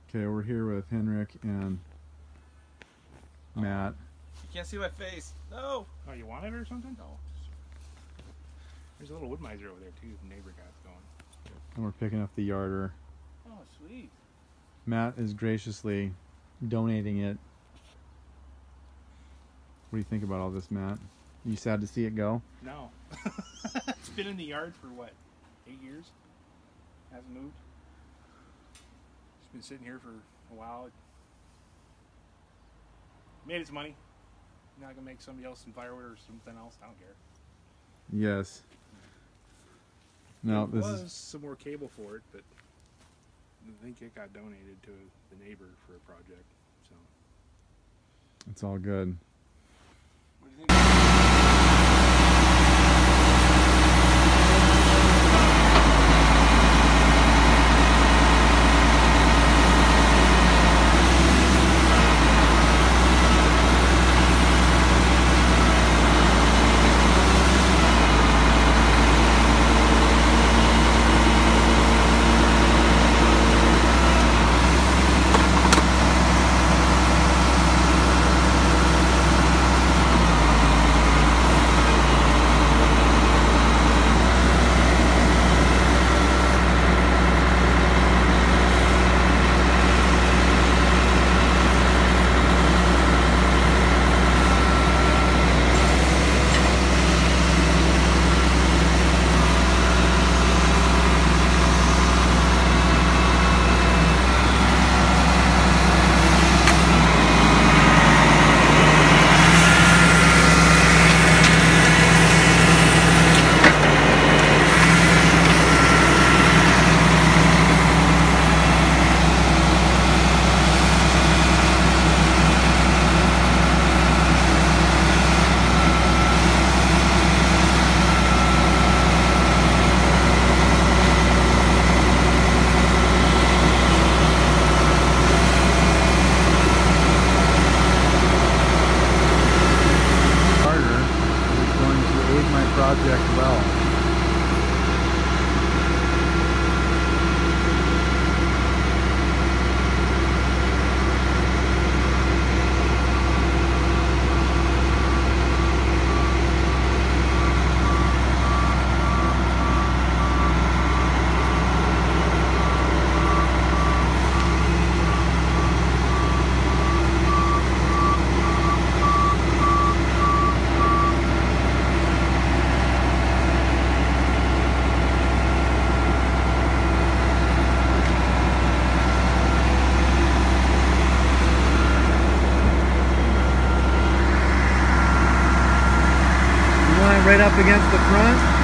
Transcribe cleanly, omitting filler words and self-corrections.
Okay, we're here with Henrik and Matt. You can't see my face. No. Oh, you want it or something? No. There's a little wood miser over there too. The neighbor got going. And we're picking up the yarder. Oh, sweet. Matt is graciously donating it. What do you think about all this, Matt? You sad to see it go? No. It's been in the yard for what, 8 years? Hasn't moved. It's been sitting here for a while. It made its money. Now I can make somebody else some firewood or something else. I don't care. Yes. No, There this was is some more cable for it, but I think it got donated to the neighbor for a project. So it's all good. What do you think? Project well. Right up against the front.